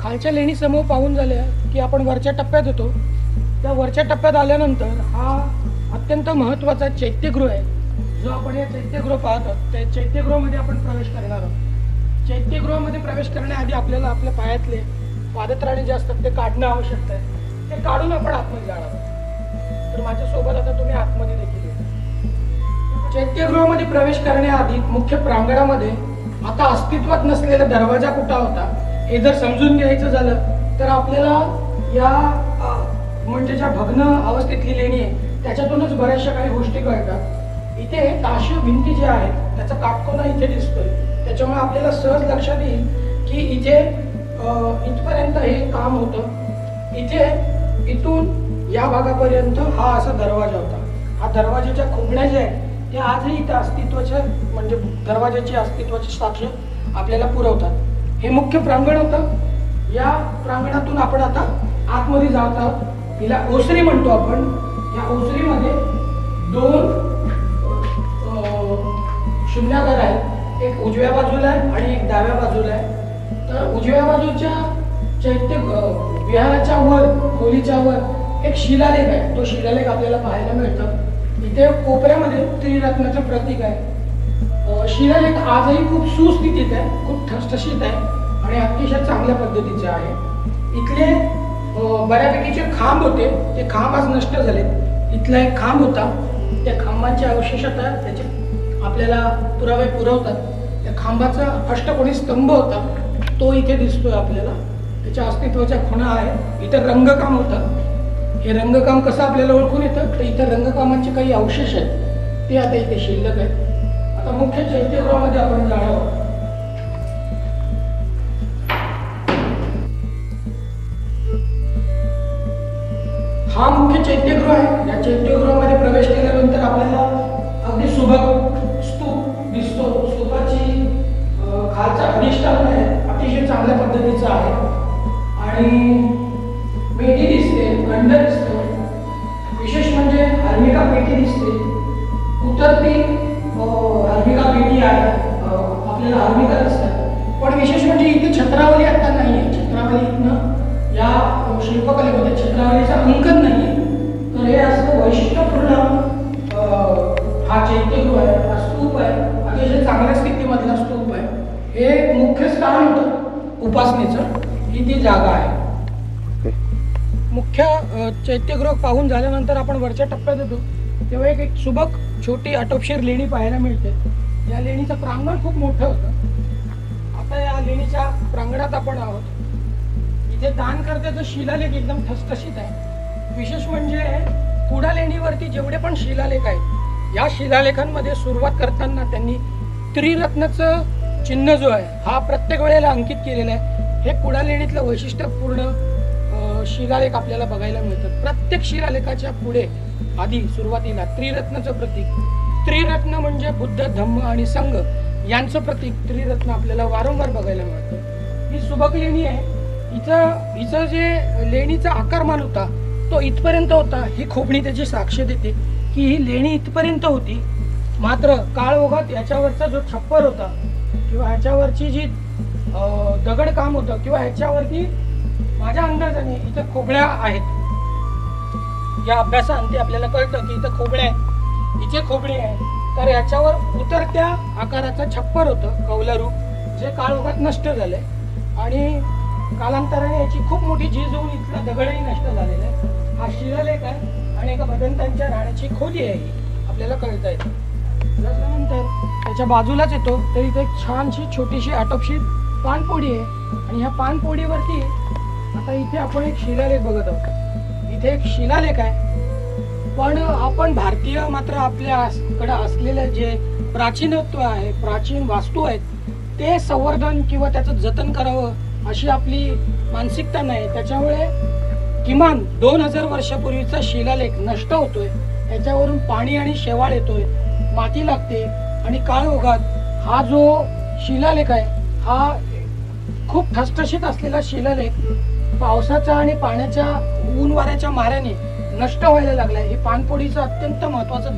खालच्या लेणी समूह पाहून झाल्या की आपण वरच्या टप्प्यात येतो. त्या वरच्या टप्प्यात आल्यानंतर हा अत्यंत महत्त्वाचा चैत्यगृह आहे. जो आपण हे चैत्यगृह पाहत आहोत त्या चैत्यगृहामध्ये आपण प्रवेश करणार आहोत. चैत्यगृहामध्ये प्रवेश करण्याआधी आपल्याला आपल्या पायातले पादत्राणे जे असतात ते काढणं आवश्यक आहे. ते काढून आपण आतमध्ये जाणार आहोत. तर माझ्यासोबत आता तुम्ही आतमध्ये देखील या. चैत्यगृहामध्ये प्रवेश करण्याआधी मुख्य प्रांगणामध्ये आता अस्तित्वात नसलेला दरवाजा कुठं होता हे जर समजून घ्यायचं झालं तर आपल्याला या म्हणजे ज्या भग्न अवस्थेतली लेणी आहे त्याच्यातूनच बऱ्याचशा काही गोष्टी कळतात. इथे ताशी भिंती ज्या आहेत त्याचा काटकोना इथे दिसतोय. त्याच्यामुळे आपल्याला सहज लक्षात येईल की इथे इथपर्यंत हे काम होतं. इथे इथून या भागापर्यंत हा असा दरवाजा होता. हा दरवाजाच्या खुबण्या ज्या आहेत त्या आजही इथं अस्तित्वाच्या म्हणजे दरवाजाची अस्तित्वाची साक्ष आपल्याला पुरवतात. हे मुख्य प्रांगण होतं. या प्रांगणातून आपण आता आतमध्ये जात आहोत. हिला ओसरी म्हणतो आपण. या ओसरीमध्ये दोन शून्यागार आहेत. एक उजव्या बाजूला आहे आणि एक डाव्या बाजूला आहे. तर उजव्या बाजूच्या चैत्य विहाराच्या वर खोलीच्या वर एक शिलालेख आहे. तो शिलालेख आपल्याला पाहायला मिळतं. इथे कोपऱ्यामध्ये त्रिरत्नाचं प्रतीक आहे. शिलालेख आजही खूप सुस्थितीत आहे, खूप ठसठशीत आहे आणि अतिशय चांगल्या पद्धतीचे आहे. इथले बऱ्यापैकीचे खांब होते ते खांब आज नष्ट झाले. इथला एक खांब होता. त्या खांबांचे अवशेष आता त्याचे आपल्याला पुरावे पुरवतात. त्या खांबाचा अष्टकोनी स्तंभ होता तो इथे दिसतोय आपल्याला. त्याच्या अस्तित्वाच्या खुणा आहे. इथं रंगकाम होतं. हे रंगकाम कसं आपल्याला ओळखून येतं तर इथं रंगकामांचे काही अवशेष आहेत ते आता इथे शिल्लक आहेत. आता मुख्य चैत्यगृहामध्ये आपण जाणार आहोत. हा मुख्य चैत्यगृह आहे. या चैत्यगृहामध्ये प्रवेश केल्यानंतर आपल्याला अगदी सुबक स्तूप दिसतो. स्तूपाची खालचा अधिष्ठान आहे अतिशय चांगल्या पद्धतीचा आहे आणि पेटी दिसते, खंड दिसतो. विशेष म्हणजे हर्मिका पेटी दिसते. उतरती हर्मिका पेटी आहे. आपल्याला हर्मिका दिसतात. पण विशेष म्हणजे इथे छत्रावली आता नाही आहे. छत्रावली इथनं या शिल्पकलेमध्ये छत्रावलीचा अंकन नाही आहे. तर हे असं वैशिष्ट्यपूर्ण हा चैत्यगृह आहे. हा स्तूप आहे. अतिशय चांगल्या स्थितीमधला स्तूप आहे. हे मुख्य स्थान होतं उपासनेचं. ही ती जागा आहे. मुख्य चैत्यगृह पाहून झाल्यानंतर आपण वरच्या टप्प्यात येतो तेव्हा एक सुबक छोटी आटोपशीर लेणी पाहायला मिळते. या लेणीचं प्रांगण खूप मोठं होतं. आता या लेणीच्या प्रांगणात आपण आहोत. इथे दानकर्त्याचं शिलालेख एकदम ठसठशीत आहे. विशेष म्हणजे कुडा लेणीवरती जेवढे पण शिलालेख आहेत या शिलालेखांमध्ये सुरुवात करताना त्यांनी त्रिरत्नाचं चिन्ह जो आहे हा प्रत्येक वेळेला अंकित केलेला आहे. हे कुडा लेणीतलं वैशिष्ट्यपूर्ण शिलालेख आपल्याला बघायला मिळतात. प्रत्येक शिलालेखाच्या पुढे आधी सुरुवातीला त्रिरत्नाचं प्रतीक. त्रिरत्न म्हणजे बुद्ध, धम्म आणि संघ यांचं प्रतीक त्रिरत्न आपल्याला वारंवार बघायला मिळतं. ही सुबक लेणी आहे. हिचं जे लेणीचा आकारमान होता तो इथपर्यंत होता. ही खोबणी त्याची साक्ष देते की ही लेणी इथपर्यंत होती. मात्र काळ ओघात याच्यावरचा जो छप्पर होता किंवा ह्याच्यावरची जी दगड काम होतं किंवा ह्याच्यावरती माझ्या अंदाजाने इथं खोबण्या आहेत. या अभ्यासाअंती आपल्याला कळतं की इथं खोबण्या आहेत. इथे खोबणी आहे. तर याच्यावर उतरत्या आकाराचं छप्पर होतं कौलारू जे काळोखात नष्ट झालंय आणि कालांतराने याची खूप मोठी झीज होऊन इथला दगडही नष्ट झालेला आहे. हा शिलालेख आहे आणि एका भगवंतांच्या राहण्याची खोली आहे ही आपल्याला कळता येते. त्याच्यानंतर त्याच्या बाजूलाच येतो तर इथे एक छानशी छोटीशी आटोपशीर पानपोडी आहे आणि ह्या पानपोडीवरती आता इथे आपण एक शिलालेख बघत आहोत. इथे एक शिलालेख आहे. पण आपण भारतीय मात्र आपल्याकडे असलेले जे प्राचीनत्व आहे, प्राचीन वास्तू आहेत ते संवर्धन किंवा त्याचं जतन करावं अशी आपली मानसिकता नाही. त्याच्यामुळे किमान 2000 वर्षापूर्वीचा शिलालेख नष्ट होतोय. त्याच्यावरून पाणी आणि शेवाळ येतोय, माती लागते आणि काळ ओघात हा जो शिलालेख आहे हा खूप ठसठशीत असलेला शिलालेख पावसाच्या आणि पाण्याच्या ऊन वाऱ्याच्या माऱ्याने नष्ट व्हायला लागलाय. हे पानपोडीचं अत्यंत महत्वाचं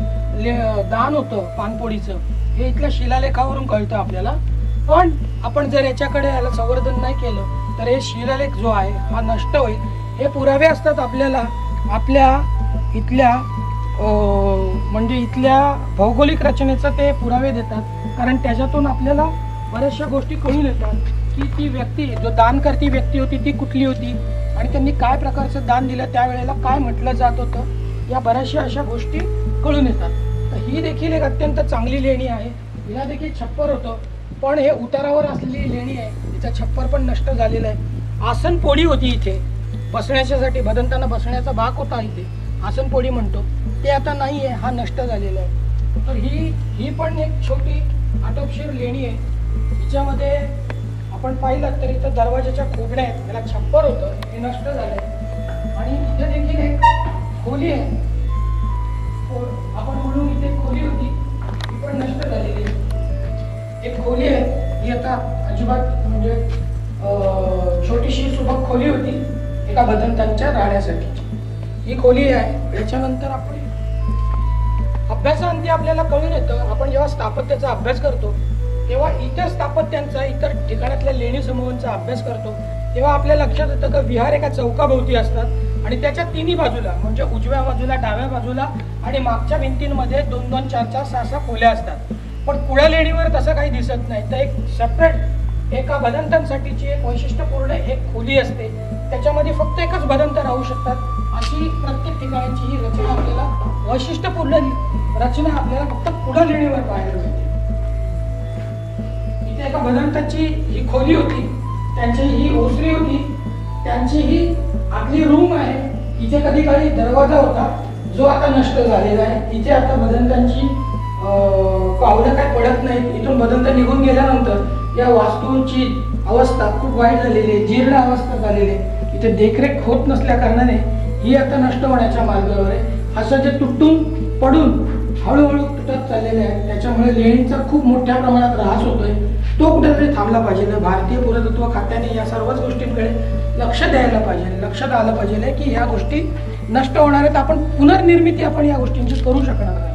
दान होतं. पानपोडीचं हे इथल्या शिलालेखावरून कळतं आपल्याला. पण आपण जर याच्याकडे याला संवर्धन नाही केलं तर हे शिलालेख जो आहे हा नष्ट होईल. हे पुरावे असतात आपल्याला आपल्या इथल्या म्हणजे इथल्या भौगोलिक रचनेचं ते पुरावे देतात, कारण त्याच्यातून आपल्याला बऱ्याचशा गोष्टी कळून येतात की ती व्यक्ती जो दान करती व्यक्ती होती ती कुठली होती आणि त्यांनी काय प्रकारचं दान दिलं, त्यावेळेला काय म्हटलं जात होतं, या बऱ्याचशा अशा गोष्टी कळून येतात. तर ही देखील एक अत्यंत चांगली लेणी आहे. हिला देखील छप्पर होतं, पण हे उतारावर असलेली लेणी आहे, तिचा छप्पर पण नष्ट झालेला आहे. आसनपोडी होती इथे बसण्याच्यासाठी, भदंतांना बसण्याचा भाग होता इथे, आसनपोडी म्हणतो, ते आता नाही आहे, हा नष्ट झालेला आहे. तर ही पण एक छोटी आटोपशीर लेणी आहे. हिच्यामध्ये आपण पाहिलं तर इथं दरवाजाच्या खोबड्या आहेत, त्याला छप्पर होतं, हे नष्ट झालंय. आणि इथे देखील एक खोली आहे, आपण म्हणून इथे खोली होती, ही पण नष्ट झालेली आहे. एक खोली आहे, ही आता अजिबात म्हणजे छोटीशी सुबक खोली होती एका भदंतांच्या राहण्यासाठी. ही खोली आहे. याच्यानंतर आपण अभ्यासाअंती आपल्याला कळून येतं, आपण जेव्हा स्थापत्याचा अभ्यास करतो तेव्हा इतर स्थापत्यांचा, इतर ठिकाणातल्या लेणी समूहांचा अभ्यास करतो तेव्हा आपल्या लक्षात येतं की विहार एका चौकाभोवती असतात आणि त्याच्या तिन्ही बाजूला म्हणजे उजव्या बाजूला, डाव्या बाजूला आणि मागच्या भिंतींमध्ये 2-2, 4-4, 6-6 खोल्या असतात. पण पुढ्या लेणीवर तसं काही दिसत नाही. तर एक सेपरेट एका भदंतांसाठीची एक वैशिष्ट्यपूर्ण एक खोली असते, त्याच्यामध्ये फक्त एकच भदंत राहू शकतात. अशी प्रत्येक ठिकाणची ही रचना आपल्याला वैशिष्ट्यपूर्ण रचना आपल्याला फक्त पुढ्या लेणीवर पाहायला मिळते. इथे एका भदंताची ही खोली होती, त्यांची ही ओसरी होती, त्यांची ही आपली रूम आहे. इथे कधी काळी दरवाजा होता जो आता नष्ट झालेला आहे. इथे आता भदंतांची पावलं काय पडत नाहीत. इथून भदंत निघून गेल्यानंतर या वास्तूंची अवस्था खूप वाईट झालेली आहे, जीर्ण अवस्था झालेली आहे. इथे देखरेख होत नसल्या कारणाने ही आता नष्ट होण्याच्या मार्गावर आहे. असं जे तुटून पडून हळूहळू तुटत चाललेले आहे, त्याच्यामुळे लेणींचा खूप मोठ्या प्रमाणात ऱ्हास होतोय. तो कुठेतरी थांबला पाहिजे. भारतीय पुरातत्व खात्याने या सर्वच गोष्टींकडे लक्ष द्यायला पाहिजे, लक्षात आलं पाहिजे की ह्या गोष्टी नष्ट होणार आहेत. आपण पुनर्निर्मिती आपण या गोष्टींची करू शकणार नाही.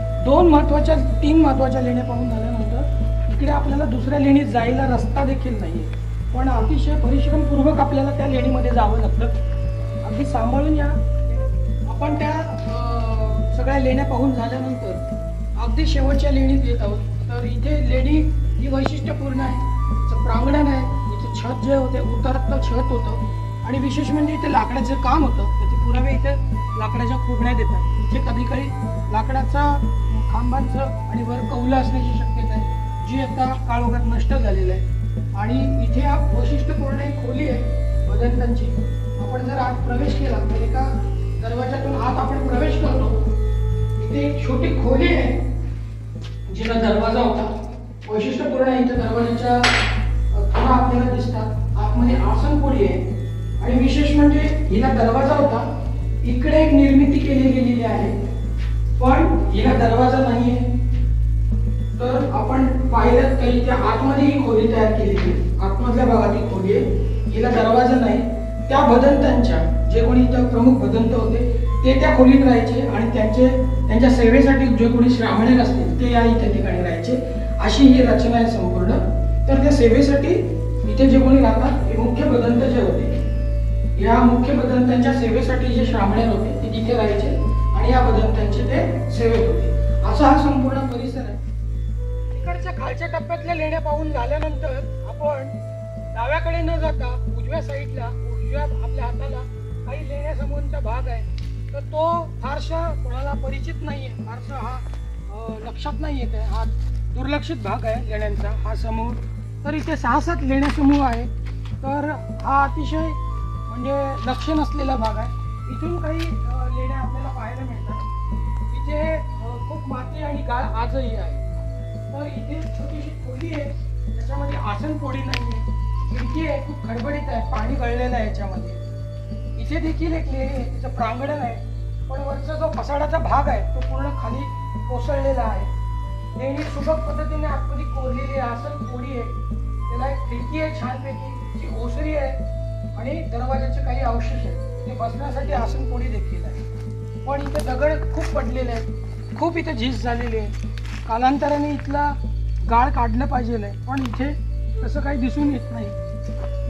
3 महत्वाच्या लेण्या पाहून झाल्यानंतर इकडे आपल्याला दुसऱ्या लेणीत जायला रस्ता देखील नाहीये, पण अतिशय परिश्रमपूर्वक आपल्याला त्या लेणीमध्ये जावं लागतं. अगदी सांभाळून या. आपण त्या सगळ्या लेण्या पाहून झाल्यानंतर अगदी शेवटच्या लेणीत येत आहोत. तर इथे लेणी ही वैशिष्ट्यपूर्ण आहे. इथं प्रांगण आहे, इथे छत जे होते उतरतं छत होतं आणि विशेष म्हणजे इथे लाकडाचं काम होतं. त्याचे पुरावे इथे लाकडाच्या खोबड्या देतात. इथे कधी काही लाकडाचा खांबांचं आणि वर कौलं असण्याची शक्यता आहे, जी आता काळोखात नष्ट झालेलं आहे. आणि इथे हा वैशिष्ट्यपूर्ण एक खोली आहे भदंतांची. आपण जर आत प्रवेश केला तर एका दरवाजातून आत आपण प्रवेश करतो. इथे एक छोटी खोली आहे जिला दरवाजा होता. वैशिष्ट्यपूर्ण आहे, इथे दरवाजाच्या खुणा आपल्याला दिसतात. आतमध्ये आसनपोडी आहे आणि विशेष म्हणजे हिला दरवाजा होता, इकडे एक निर्मिती केली गेलेली आहे, पण हिला दरवाजा नाहीये. तर आपण पाहिलं तर इथे आतमध्ये ही खोली तयार केलेली आहे, आतमधल्या भागात ही खोली आहे, हिला दरवाजा नाही. त्या भदंतांच्या जे कोणी इथं प्रमुख भदंत होते ते त्या खोलीत राहायचे आणि त्यांच्या सेवेसाठी जे कोणी श्रामणेर असतील ते या इथे ठिकाणी राहायचे. अशी ही रचना आहे संपूर्ण. तर त्या सेवेसाठी इथे जे कोणी राहतात हे मुख्य भदंत जे होते, या मुख्य भदंतांच्या सेवेसाठी जे श्रामणेर होते ते तिथे राहायचे आणि या भदंतांचे ते सेवेत होते. असा हा संपूर्ण परिसर आहे. इकडच्या खालच्या टप्प्यातल्या लेण्या पाहून झाल्यानंतर आपण डाव्याकडे न जाता उजव्या साईडला, उजव्या आपल्या हाताला काही लेण्या समूहांचा भाग आहे. तर तो फारसा कोणाला परिचित नाहीये, फारसा हा लक्षात नाही येत आहे. हा दुर्लक्षित भाग आहे लेण्यांचा हा समूह. तर इथे 6-7 लेण्या समूह आहे. तर हा अतिशय म्हणजे लक्ष नसलेला भाग आहे. इथून काही लेण्या आपल्याला पाहायला मिळतात. इथे खूप माती आणि गाळ आजही आहे. तर इथे छोटीशी खोली आहे, त्याच्यामध्ये आसनपोडी नाही आहे, खिडकी आहे, खूप खडबडीत आहे, पाणी गळलेलं आहे याच्यामध्ये. इथे देखील एक लेणी आहे, तिचं प्रांगण आहे, पण वरचा जो फसाडाचा भाग आहे तो पूर्ण खाली कोसळलेला आहे. लेणी सुबक पद्धतीने आतमध्ये कोरलेली आहे, आसनपोडी आहे, त्याला एक खिडकी आहे छानपैकी, जी ओसरी आहे आणि दरवाजाचे काही अवशेष आहेत. ते बसण्यासाठी आसनपोडी देखील आहे. पण इथे दगड खूप पडलेले आहेत, खूप इथे झीज झालेली आहे. कालांतराने इथला गाळ काढलं पाहिजे, पण इथे तसं काही दिसून येत नाही.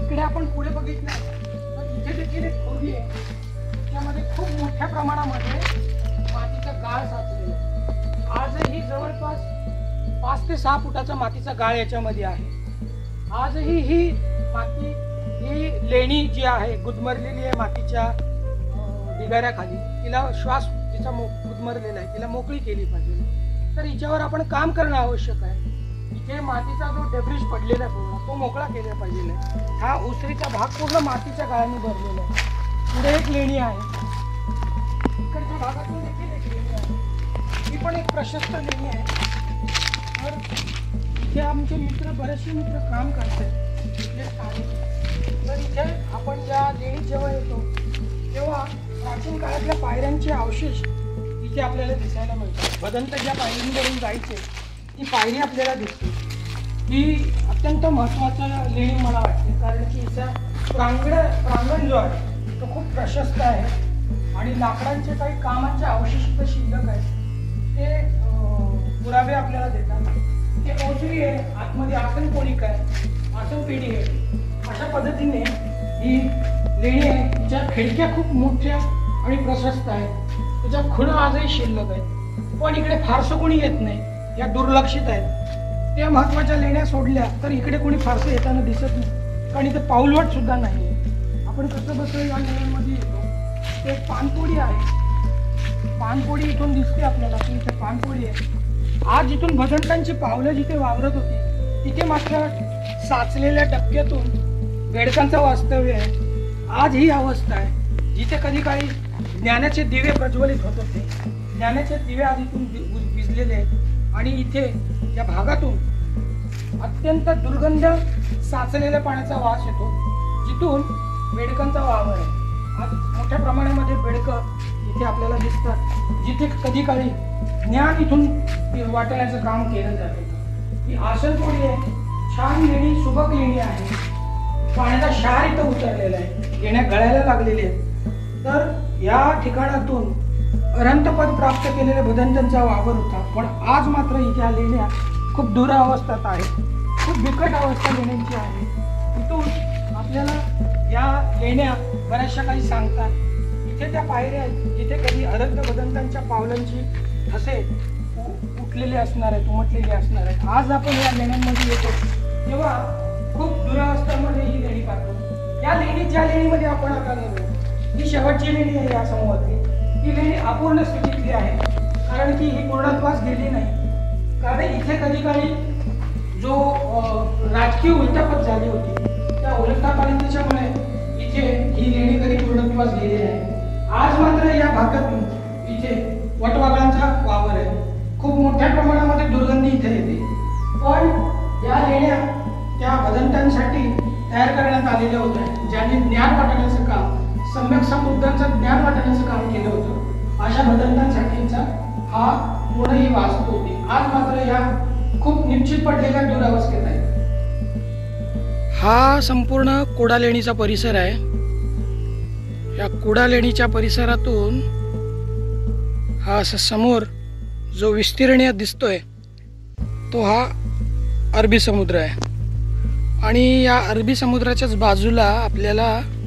इकडे आपण पुढे बघितलं तर इथे देखील एक खोली आहे, त्यामध्ये खूप मोठ्या प्रमाणामध्ये मातीचा गाळ साचलेला आहे. आजही जवळपास 5 ते 6 फुटाचा मातीचा गाळ याच्यामध्ये आहे. आजही ही माती, ही लेणी जी आहे गुदमरलेली आहे मातीच्या ढिगाऱ्याखाली. तिला श्वास तिचा गुदमरलेला आहे, तिला मोकळी केली पाहिजे. तर हिच्यावर आपण काम करणं आवश्यक आहे. इथे मातीचा जो डेब्रिज पडलेला आहे पूर्ण तो मोकळा केला पाहिजे. हा ओसरीचा भाग पूर्ण मातीच्या गाळाने भरलेला आहे. पुढे एक लेणी आहे, इकडच्या भागातून देखील एक लेणी आहे, ही पण एक प्रशस्त लेणी आहे. तर इथे आमचे मित्र, बरेचसे मित्र काम करतात इथले स्थानिक. तर इथे आपण ज्या लेणीत जेव्हा येतो तेव्हा प्राचीन काळातल्या पायऱ्यांचे अवशेष इथे आपल्याला दिसायला मिळतात. भदंत ज्या पायरींवरून जायचे ती पायरी आपल्याला दिसते. ही अत्यंत महत्त्वाचं लेणी मला वाटते, कारण की हिचा प्रांगण जो आहे तो खूप प्रशस्त आहे आणि लाकडांचे काही कामांचे अवशेष इथं शिल्लक आहेत ते पुरावे आपल्याला देतात. ते ओसरी आहे, आतमध्ये आसनपोळीक आहे, आसनपेढी आहे. अशा पद्धतीने ही लेणी आहे. तिच्या खिडक्या खूप मोठ्या आणि प्रशस्त आहेत, त्याच्या खुणा आजही शिल्लक आहेत. पण इकडे फारसं कोणी येत नाही, या दुर्लक्षित आहेत. त्या महत्त्वाच्या लेण्या सोडल्या तर इकडे कोणी फारसं येताना दिसत नाही, कारण इथे पाऊलवाट सुद्धा नाही आहे. आपण कसं बसं या लेण्यांमध्ये येतो, ते पानपोळी आहे. पानपोळी इथून दिसते आपल्याला की इथे पानपोळी आहे. आज जिथून भदंतांची पावलं जिथे वावरत होती तिथे मात्र साचलेल्या डबक्यातून बेडकांचं वास्तव्य आहे. आज ही अवस्था आहे जिथे कधी काळी ज्ञानाचे दिवे प्रज्वलित होत होते. ज्ञानाचे दिवे आज इथून विझलेले आहेत आणि इथे या भागातून अत्यंत दुर्गंध साचलेल्या पाण्याचा वास येतो, जिथून बेडकांचा वावर आहे. आज मोठ्या प्रमाणामध्ये बेडकं इथे आपल्याला दिसतात, जिथे कधी काळी ज्ञान इथून वाटण्याचं काम केलं जातं. ही आसनपोळी आहे, छान लेणी, सुबक लेणी आहे. पाण्याचा क्षार इथं उतरलेला आहे, लेण्या गळायला लागलेल्या आहेत. तर या ठिकाणातून अनंतपद प्राप्त केलेल्या भदंतांचा वावर होता. पण आज मात्र इथे लेण्या खूप दुरावस्थेत आहेत, खूप बिकट अवस्था लेण्यांची आहे. इथून आपल्याला या लेण्या बऱ्याचशा काही सांगतात. इथे त्या पायऱ्या आहेत जिथे कधी अरंत भदंतांच्या पावलांची ठसे उठलेले असणार आहेत, उमटलेले असणार आहेत. आज आपण या लेण्यांमध्ये येतो तेव्हा खूप दुरावस्थेमध्ये ही लेणी पाहतो. या लेणी, ज्या लेणीमध्ये आपण आता गेलो, ही शेवटची लेणी आहे या समूहातली. ही लेणी अपूर्ण स्थितीतली आहे, कारण की ही पूर्णत्वास गेली नाही. कारण इथे कधी काळी जो राजकीय उलटापत झाली होती, त्या उलटापालटीच्यामुळे इथे ही लेणी कधी पूर्णत्वास गेली नाही. आज मात्र या भागातून इथे वटवाघळांचा वावर आहे. खूप मोठ्या प्रमाणामध्ये दुर्गंधी इथे येते. पण या लेण्या त्या भदंतांसाठी तयार करण्यात आलेल्या होत्या, ज्यांनी ज्ञान वाटण्याचं काम, सम्यक समुद्राचं ज्ञान वाटण्याचं काम केलं होतं. अशा भदंतांसाठीचा हा पूर्ण ही वास्तू होती. आज मात्र या खूप निश्चित पडलेल्या दुरावस्थेत आहे. हा संपूर्ण कुडा लेणीचा परिसर आहे. या कुडा लेणीच्या परिसरातून हा असा समोर जो विस्तीर्ण दिसतोय तो हा अरबी समुद्र आहे. आणि या अरबी समुद्राच्याच बाजूला आपल्याला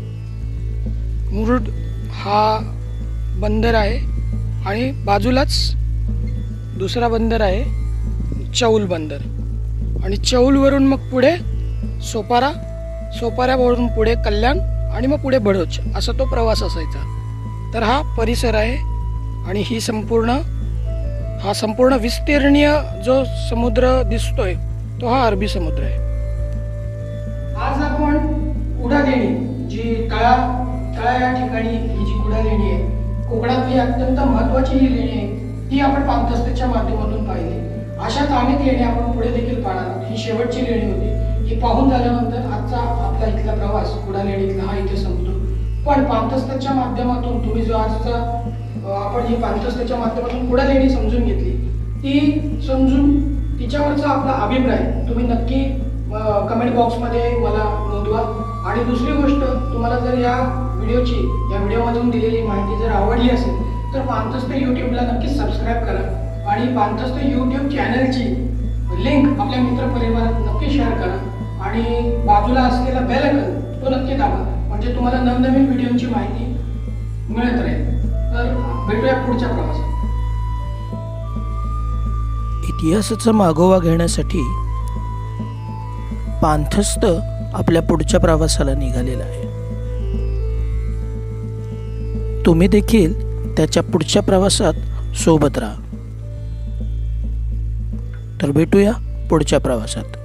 मुरुड हा बंदर आहे आणि बाजूलाच दुसरा बंदर आहे चौल बंदर. आणि चौलवरून मग पुढे सोपारा, सोपाऱ्यावरून पुढे कल्याण आणि मग पुढे बडोच, असा तो प्रवास असायचा. तर हा परिसर आहे आणि ही संपूर्ण विस्तीर्णीय जो समुद्र दिसतोय तो हा अरबी समुद्र आहे. आज आपण कुडा लेणी, जी तळा या ठिकाणी ही जी कुडा लेणी आहे, कोकणातली अत्यंत महत्त्वाची ही लेणी आहे, ती आपण पाणथस्तीच्या माध्यमातून पाहिली. अशाच अनेक लेणी आपण पुढे देखील पाहणार. ही शेवटची लेणी होती. ही पाहून झाल्यानंतर आजचा आपला इथला प्रवास कुडा लेणीतला हा इथे संपतो. पण पाणथस्तीच्या माध्यमातून तुम्ही जो आजचा आपण ही पाणथस्तीच्या माध्यमातून कुडा लेणी समजून घेतली, ती समजून तिच्यावरचा आपला अभिप्राय तुम्ही नक्की कमेंट बॉक्समध्ये मला नोंदवा. आणि दुसरी गोष्ट, तुम्हाला जर या व्हिडिओमधून दिलेली माहिती जर आवडली असेल तर पाणथस्त यूट्यूबला नक्कीच सबस्क्राईब करा आणि पाणथस्त यूट्यूब चॅनलची लिंक आपल्या मित्रपरिवारात नक्की शेअर करा आणि बाजूला असलेला बेल आयकॉन तो नक्की दाबा, म्हणजे तुम्हाला नवनवीन व्हिडिओची माहिती मिळत राहील. तर भेटूया पुढच्या प्रवासात. इतिहासाचा मागोवा घेण्यासाठी पाणथस्त आपल्या पुढच्या प्रवासाला निघालेला आहे. तुम्ही देखील त्याच्या पुढच्या प्रवासात सोबत राहा. तर भेटूया पुढच्या प्रवासात.